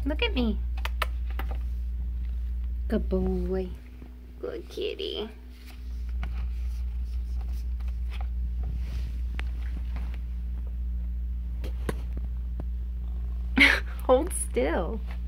Look at me. Good boy. Good kitty. Hold still.